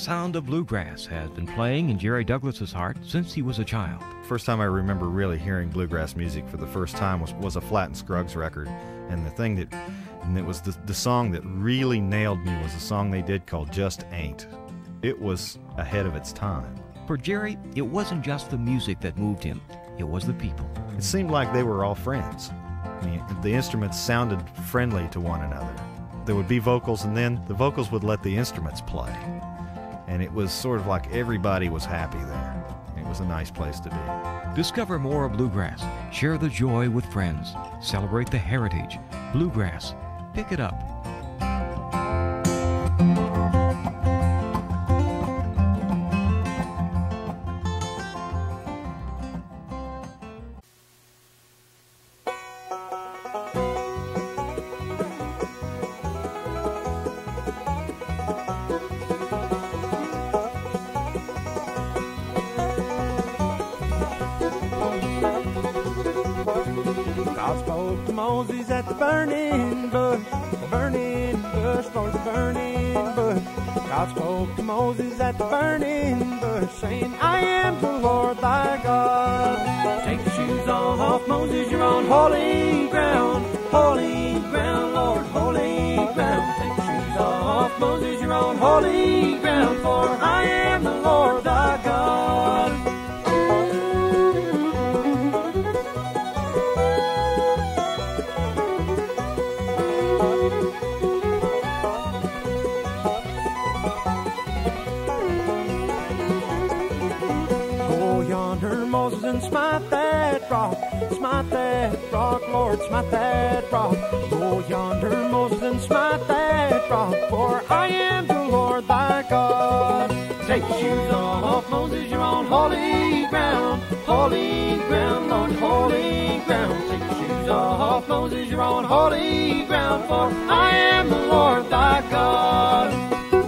sound of bluegrass has been playing in Jerry Douglas's heart since he was a child. First time I remember really hearing bluegrass music for the first time was a Flatt and Scruggs record, and it was the song that really nailed me was a song they did called Just Ain't. It was ahead of its time. For Jerry, it wasn't just the music that moved him, it was the people. It seemed like they were all friends. I mean, the instruments sounded friendly to one another. There would be vocals, and then the vocals would let the instruments play. And it was sort of like everybody was happy there. It was a nice place to be. Discover more of bluegrass. Share the joy with friends. Celebrate the heritage. Bluegrass. Pick it up. Moses at the burning bush, Lord, the burning bush. God spoke to Moses at the burning bush, saying, I am the Lord thy God. Take your shoes off, Moses, you're on holy ground, Lord, holy ground. Take your shoes off, Moses, you're on holy ground, for I am the Lord thy God. Moses, and smite that rock, Lord, smite that rock. Go yonder, Moses, and smite that rock, for I am the Lord thy God. Take your shoes off, Moses, you're on holy ground, Lord, holy ground. Take your shoes off, Moses, you're on holy ground, for I am the Lord thy God.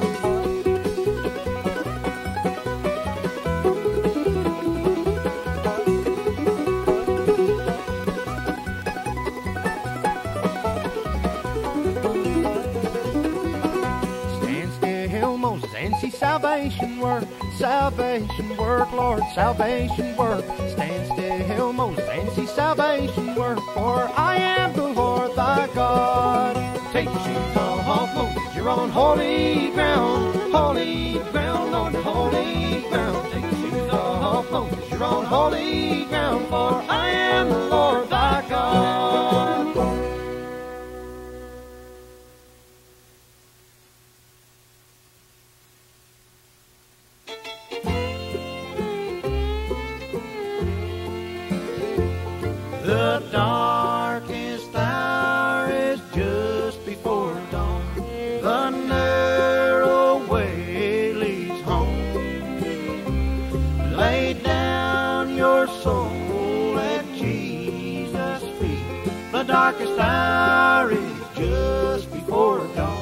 Salvation work, Lord, salvation work. Stand still, Moses, and see salvation work, for I am the Lord thy God. Take your shoes off, Moses, you're on holy ground, Lord, holy ground. Take your shoes off, Moses, you're on holy ground, for I am the Lord thy God. The darkest hour is just before dawn. The narrow way leads home. Lay down your soul at Jesus' feet. The darkest hour is just before dawn.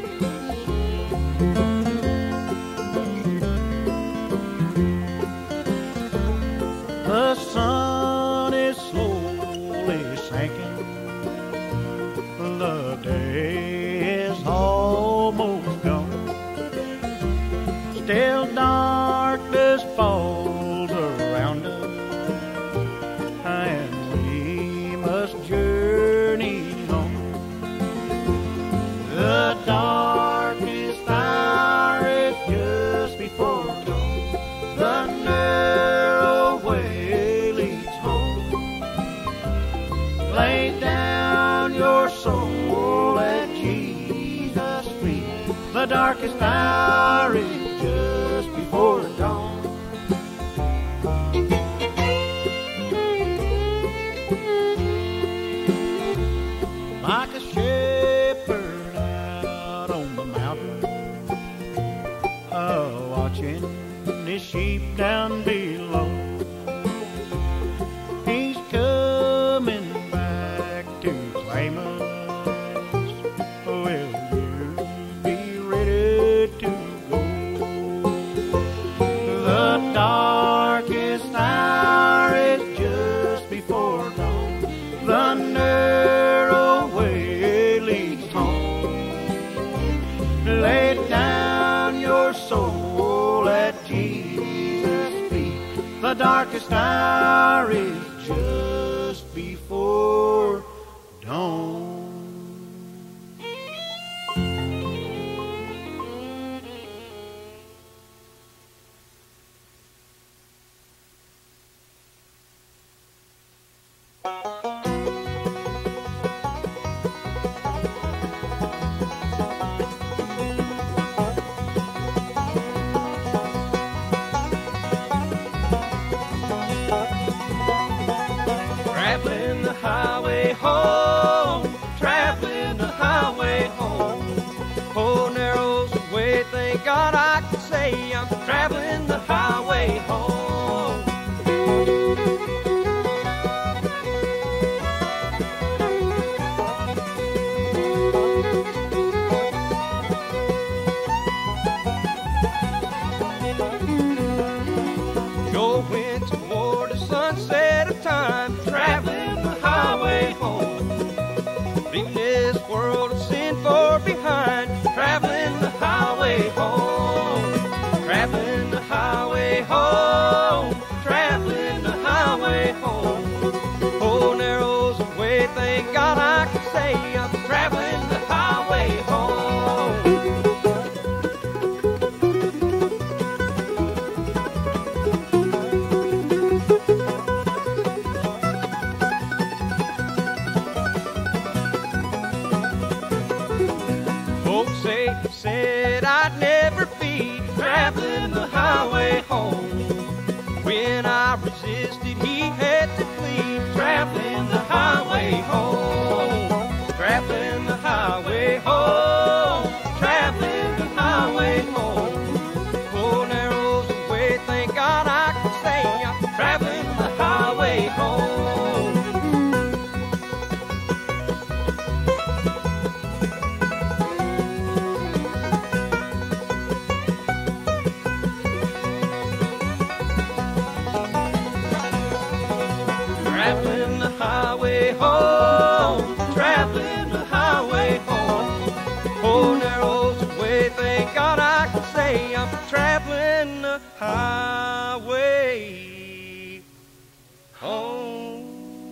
The sun is slowly sinking. The day is almost gone. Still darkness falls around us, and we must journey home. The darkest hour is just before dawn. The narrow way leads home. Lay down your soul at Jesus' feet. The darkest hour is just before dawn. Like a shepherd out on the mountain, watching his sheep down below. He's coming back to claim us. Will you be ready to go? darkest hour is just before dawn. Traveling the highway home, traveling the highway home. Oh, narrow's the way, thank God I can say I'm traveling the highway home. Going toward the sunset of time, traveling the highway home. Leaving this world of sin far behind, traveling the highway home. Traveling the highway home, traveling the highway home. Oh, narrow's the way, thank God I can say I'm traveling the highway home. Folks said I'd never be traveling the highway home. When I resisted, he had to flee. Traveling the highway home. Traveling the highway home. Traveling the highway home. Oh, narrow's the way, thank God I can say I'm traveling the highway home. Traveling the highway home, traveling the highway home. Oh, narrow's the way, thank God I can say I'm traveling the highway home.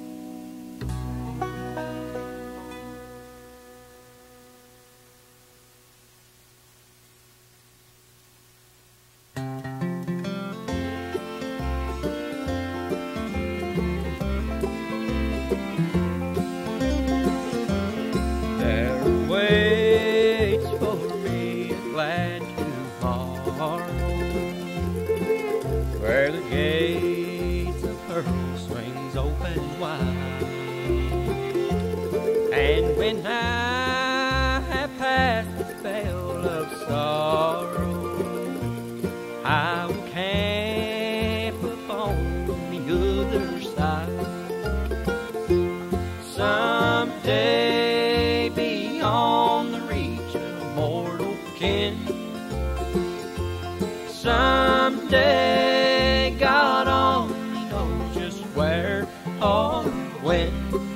There waits for me a glad tomorrow, where the gates of pearl swings open wide. And when I have passed the spell of sorrow, I will camp upon the other side. Someday beyond the reach of mortal kin, someday God only knows just where or when.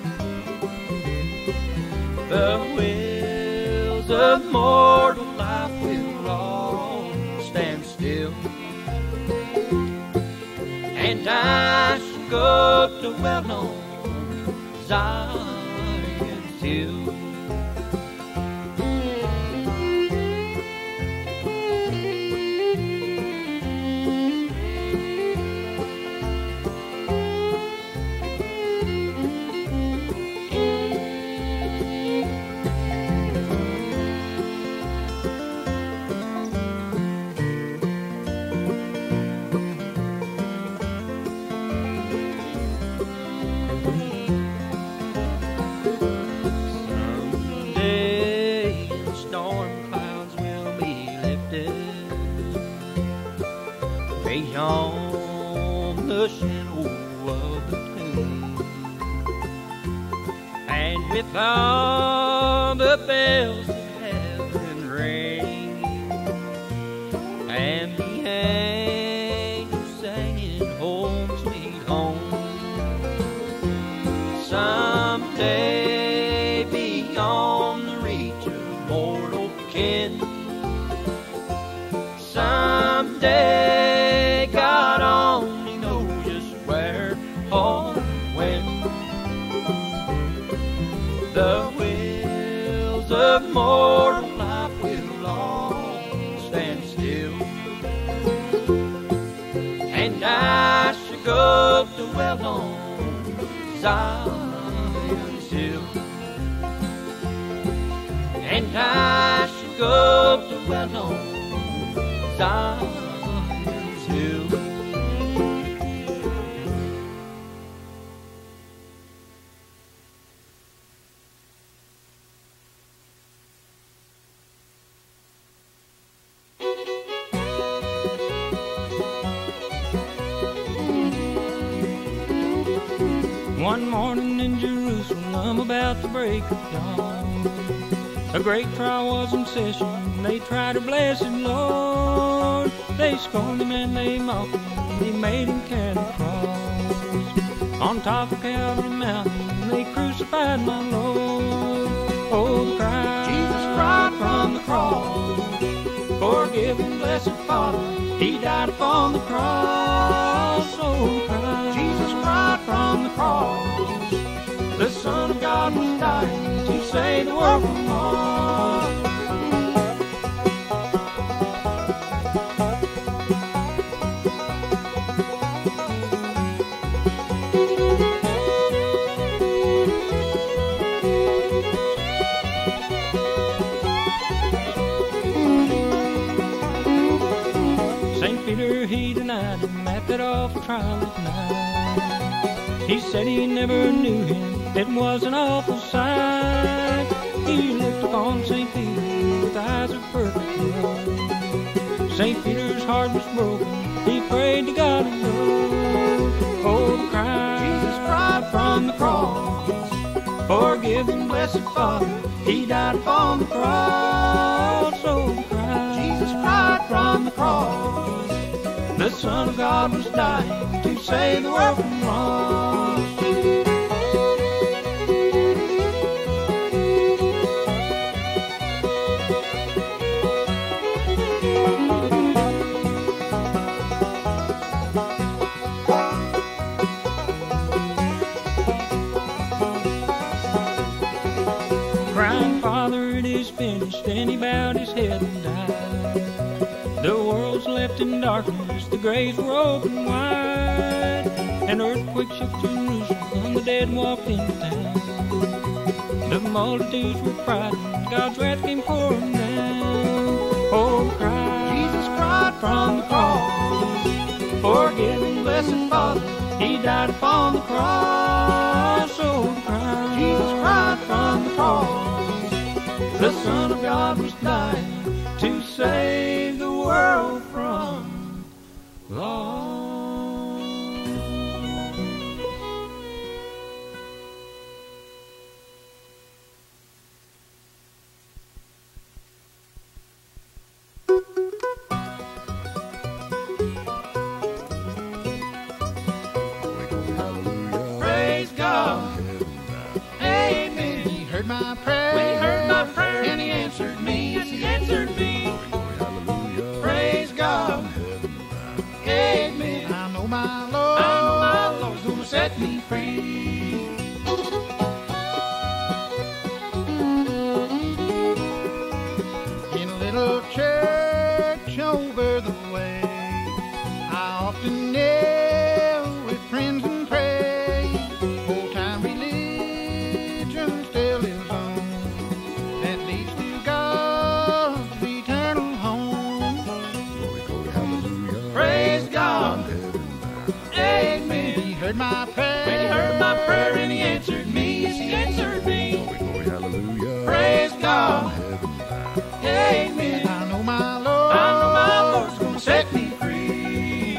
The wheels of mortal life will all stand still, and I shall go to well-known Zion's hill. Beyond the shadow of the tomb, and with all the bells of heaven ring, and the angels singing home sweet home, someday beyond the reach of mortal kin, someday God only knows The wheels of mortal life will long stand still, and I shall go to dwell on Zion's hill, and I shall go to dwell on Zion's hill. One morning in Jerusalem about the break of dawn, a great trial was in session. They tried our blessed Lord. They scorned him and they mocked him. They made him carry the cross. On top of Calvary Mountain they crucified my Lord. Oh, the cry, Jesus cried from the cross. Forgive him, blessed Father, he died upon the cross. Oh, the cry, Jesus cried from the cross. The Son of God was dying to save the world from loss. St. Peter, he denied him at that awful trial at night. He said he never knew him. It was an awful sight. He looked upon St. Peter with eyes of perfect love. St. Peter's heart was broken. He prayed to God above. Oh, the cry, Jesus cried from the cross. Forgive him, blessed Father, he died upon the cross. Oh, the cry, Jesus cried from the cross. The Son of God was dying to save the world from loss. Finished, and he bowed his head and died. The world's left in darkness, the graves were open wide. An earthquake shook Jerusalem, the dead walked into town. The multitudes were frightened, God's wrath came pouring down. Oh, cry, Jesus cried from the cross. Forgive him, blessed Father, he died upon the cross. Oh, cry, Jesus cried from the cross. The Son of God was dying to save the world from loss. Praise God. Amen. He heard my prayer. When he heard my prayer. And he answered me, yes, he answered me. Praise God. Amen. I know my Lord's gonna set me free. In a little church over the way, I often kneel with friends and pray. Old time religion still lives on. Heard my prayer. When he heard my prayer and he answered me, yes, he answered me. Glory, hallelujah. Praise God. Amen. I know my Lord's gonna set me free.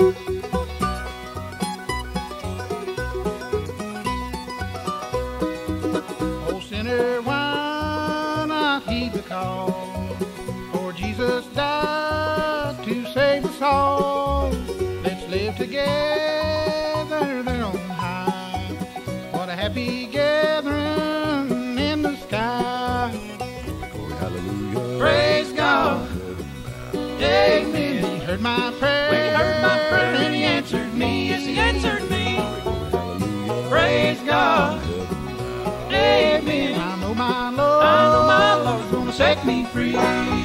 Oh, sinner, why not heed the call? For Jesus died to save us all. Let's live together there on high. What a happy gathering in the sky. Glory, hallelujah. Praise God. Amen. He heard my prayer. When he heard my prayer and he answered me, yes, he answered me. Glory, hallelujah. Praise God. Amen. set me free.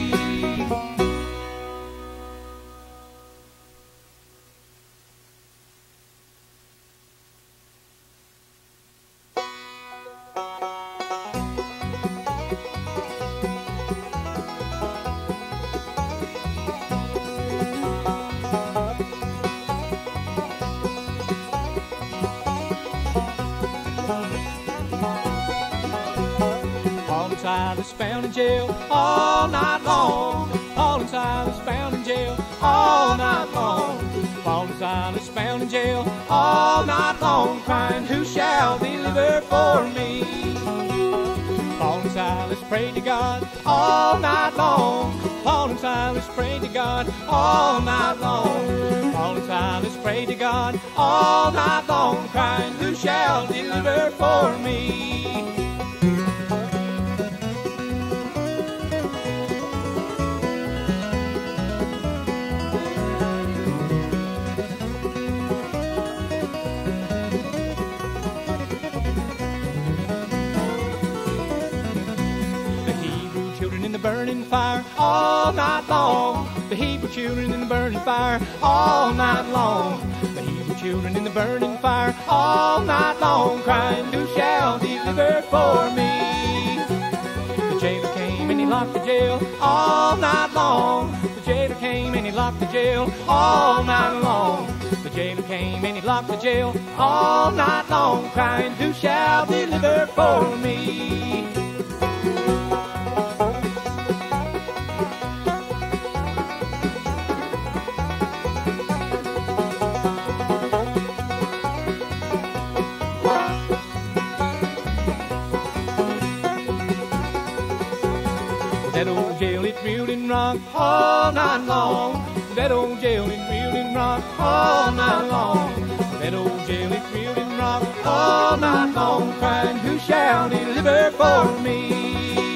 Silas found in jail all night long. Paul and Silas found in jail all night long. Paul and Silas found in jail all night long, crying, who shall deliver for me? Paul and Silas prayed to God all night long. Paul and Silas prayed to God all night long. Paul and Silas prayed to God all night long, crying, who shall deliver for me? Burning fire all night long. The Hebrew children in the burning fire all night long. The Hebrew children in the burning fire all night long, crying, who shall deliver for me? The jailer came and he locked the jail all night long. The jailer came and he locked the jail all night long. The jailer came and he locked the jail all night long, crying, who shall deliver for me? That old jail, it reeled and rocked all night long. That old jail, it reeled and rocked all night long. That old jail, it reeled and rocked all night long, crying, who shall deliver for me?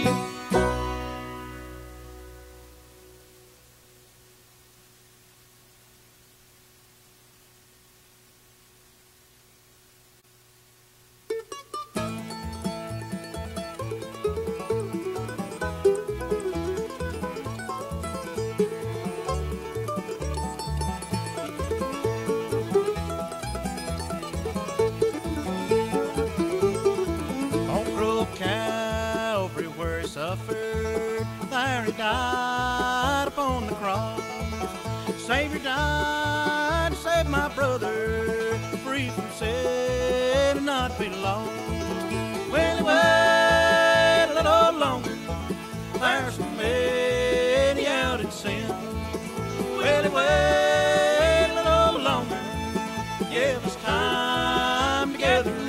There he died upon the cross. Savior died to save my brother, free from sin and not be lost. Well, he wait a little longer, there's so many out in sin. Well, he wait a little longer, give us time to gather in.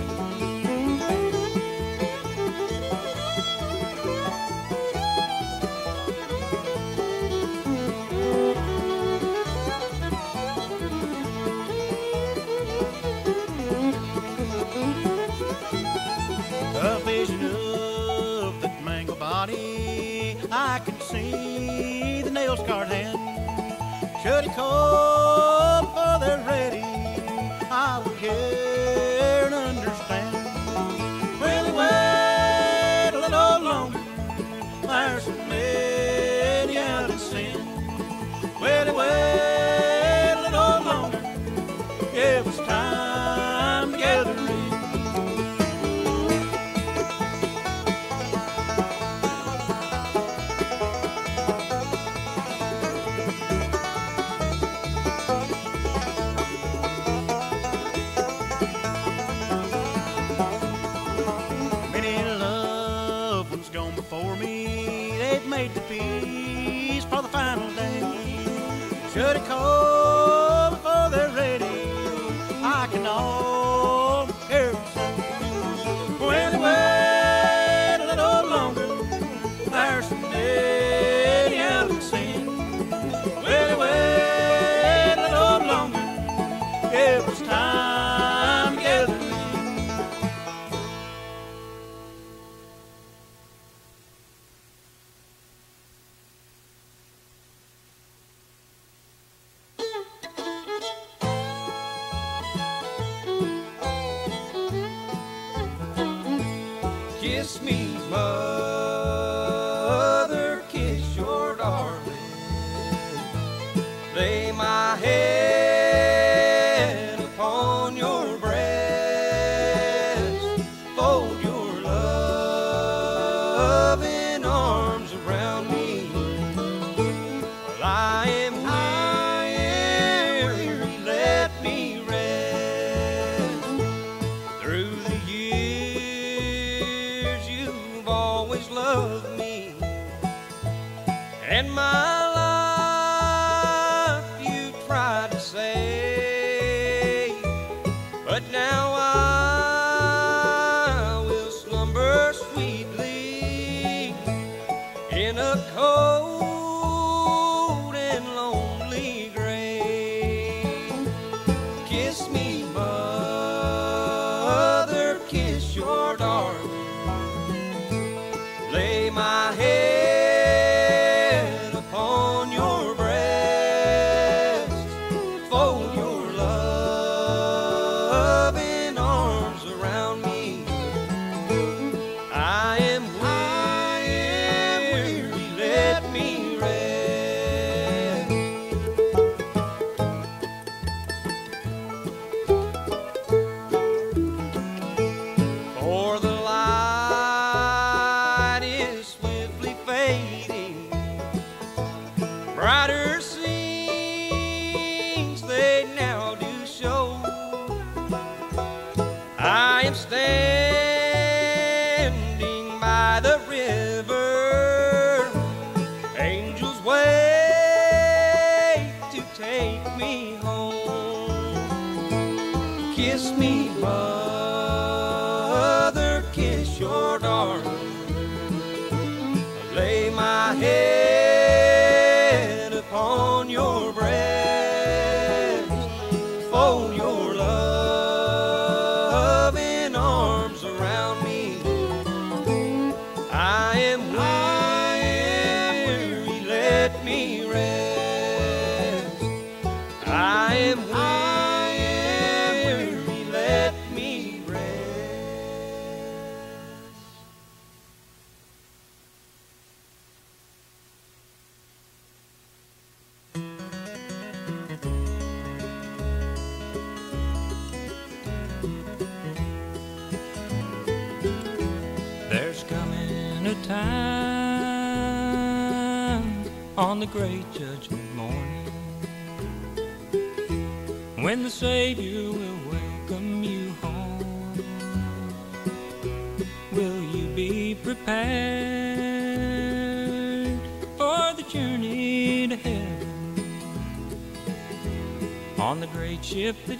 A vision of that mangled body, I can see the nail-scarred hand. Should he come for they're ready, I will care and understand. Will he wait a little longer? There's so many out in sin. Will he wait a little longer? Give us time to gather in. Made the peace for the final day. Should it come before they're ready, I can all hear them say, well, he wait a little longer, there's so many out in sin. Well, he wait a little longer, give us time to gather in. Kiss me, mother, always loved me, and my life you tried to save, but now I will slumber sweetly in a cold and lonely grave. Kiss me, mother, kiss your darling. Lay my head upon your breast. Fold your loving arms around me. I am weary, let me rest. For the light is swiftly fading, brighter scenes they now do show. I am standing by the river, angels wait to take me home. Kiss me, mother, kiss your darling. Lay my head upon your breast. Fold your loving arms around me. I am weary, let me rest. I am weary, let me rest. There's coming a time on the great judgment morning when the Savior will welcome you home. Will you be prepared for the journey to heaven on the great ship that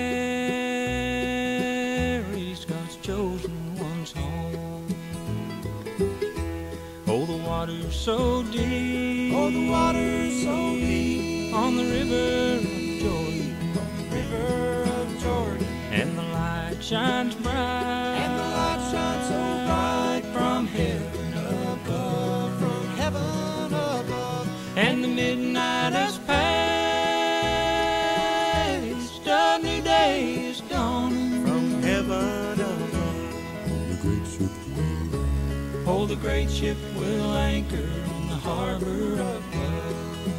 carries God's chosen ones home? Oh, the water's so deep. Oh, the water's so deep. On the river of Jordan. River of Jordan. And the light shines bright. And the light shines so bright from heaven above. from heaven above. And the midnight has passed. A new day is dawning. From heaven above. Oh, the great ship will anchor in the harbor of love.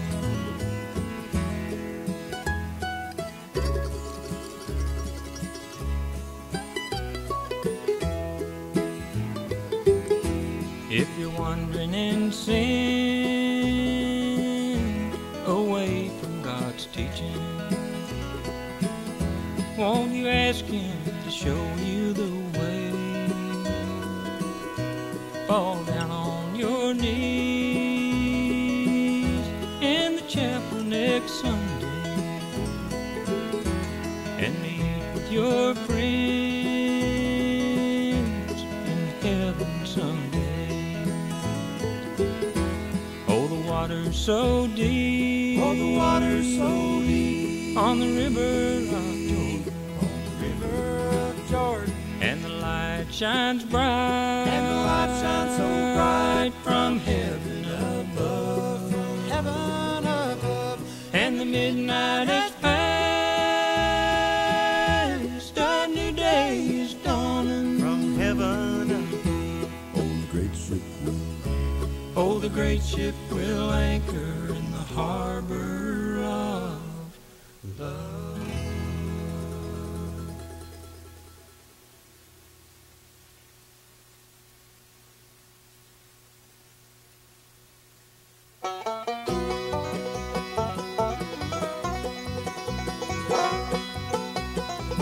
If you're wandering in sin, away from God's teaching, won't you ask Him to show you the way? Fall down on your knees in the chapel next Sunday and meet with your friends in heaven someday. Oh, the water's so deep. Oh, the water's so deep. On the river of Jordan. River of Jordan. And the light shines bright. And the light shines so bright from heaven above. from heaven above. And the midnight has passed. A new day is dawning. From heaven above. Oh, the great ship will anchor in the harbor of love.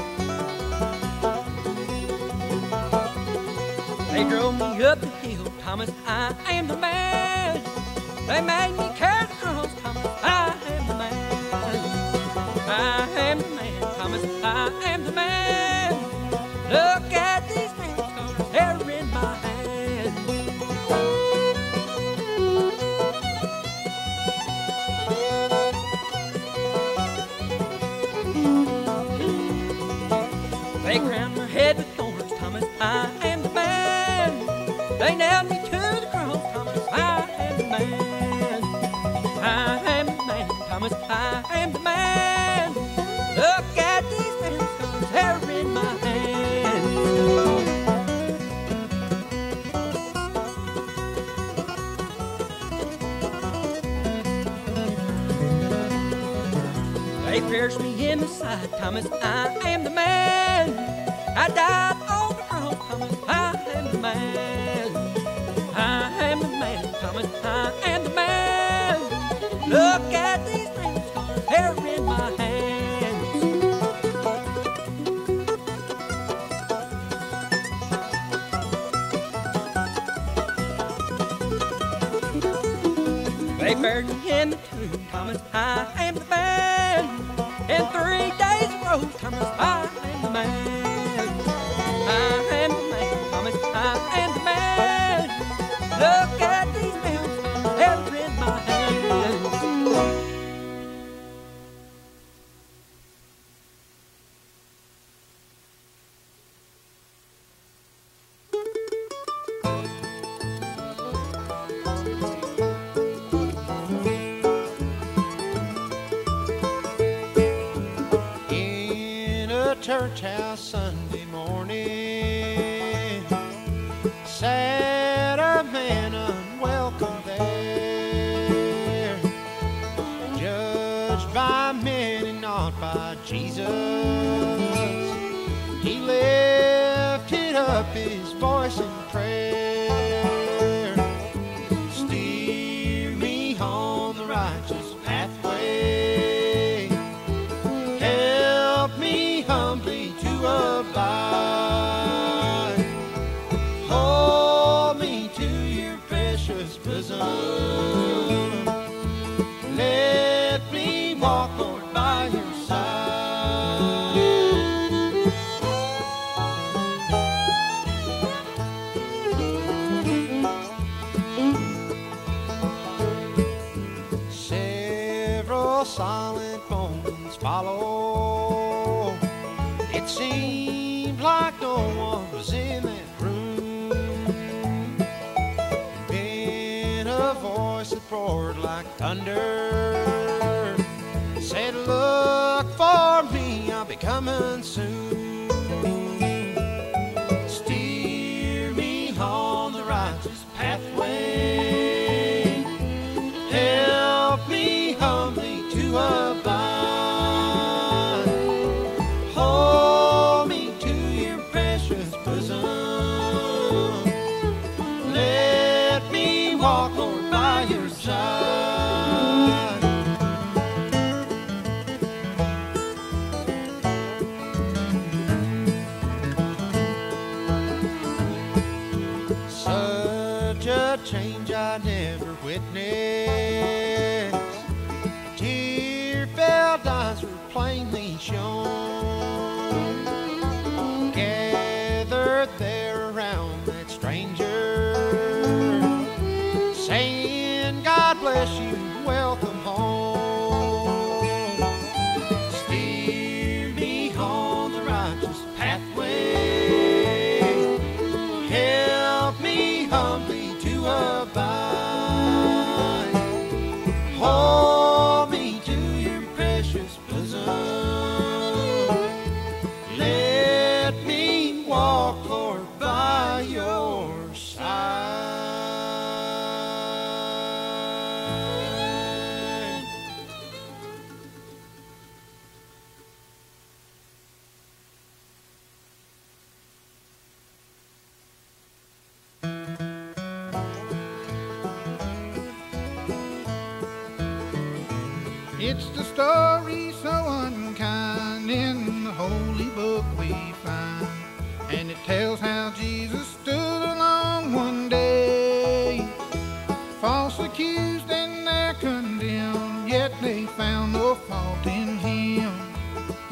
They drove me up the hill, Thomas, I am the man. They made me carry the girls, Thomas, I am the man. I am the man, Thomas, I am the man. Look at these nails, colors, hair in my hand. They crowned my head with thorns, Thomas, I am the man. They nailed me to the cross, Thomas, I am the man. I am the man, Thomas, I am the man. Look at these nails, colors, hair in my hand. They pierced me in the side, Thomas, I am the man. I died on the cross, Thomas, I am the man. I am the man, Thomas, I am the man. Look at these nails, colors, hair in my hands. They buried me in the tomb, Thomas, I am the man. In 3 days of road, Thomas, I am the man. I am the man, Thomas, I am the man. Look at these nails, hair in my hands. In a church house Sunday morning, sat a man unwelcome there, judged by many, not by Jesus. He lifted up his voice in prayer, steer me on the righteous pathway, help me humbly to abide, hold me to your precious bosom, let me walk, Lord, by your side. Several silent moments follow. It seemed like no one was in that room. Then a voice that roared like thunder said, look for me, I'll be coming soon. Steer me on the righteous pathway, help me humbly to abide, hold me to your precious bosom, let me walk, Lord, by your side. Such a change I never witnessed. Tear-filled eyes were plainly shown, gathered there around that stranger, saying, God bless you, welcome home. Steer me on the righteous pathway, help me humbly to abide, hold me to your precious bosom, let me walk, Lord, by your side. It's the story so unkind in the holy book we find, and it tells how Jesus stood along one day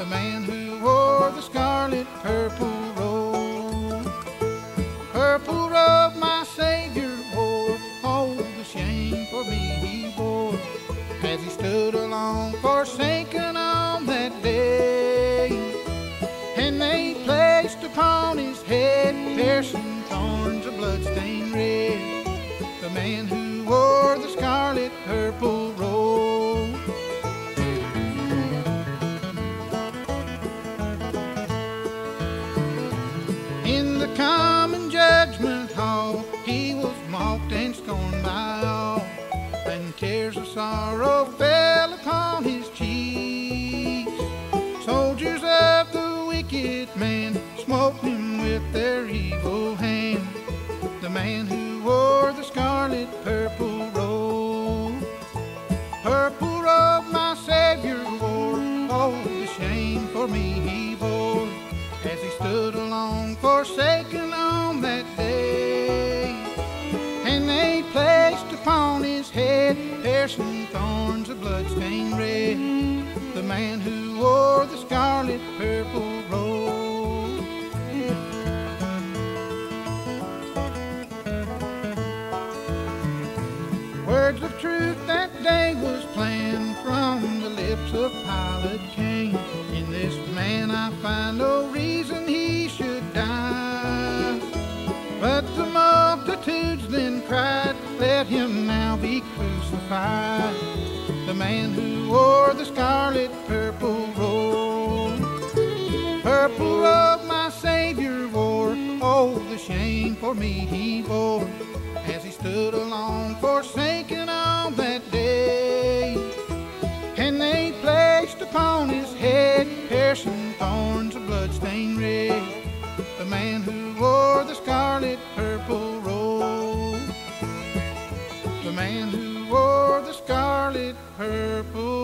the man who wore the scarlet purple robe. Purple robe my Savior wore, oh, the shame for me he bore, as he stood alone forsaken on that day. And they placed upon his head piercing thorns of blood-stained red, the man who wore the scarlet purple robe. In the common judgment hall he was mocked and scorned by all, and tears of sorrow fell upon his cheeks. Soldiers of the wicked man smote him with their evil hand, the man who wore the scarlet purple robe. Purple robe my Savior wore, oh, the shame for me he bore, as he stood alone forsaken on that day. And they placed upon his head piercing thorns of blood-stained red, the man who wore the scarlet purple robe. Words of truth that day was planned from the lips of Pilate came. In this man I find no reason he should die. But the multitudes then cried, let him now be crucified, the man who wore the scarlet purple robe. Purple robe my Savior wore, oh, the shame for me he bore, as he stood alone forsaken on that day. And they placed upon his head piercing thorns of blood-stained red, the man who wore the scarlet purple robe, the man who wore the scarlet purple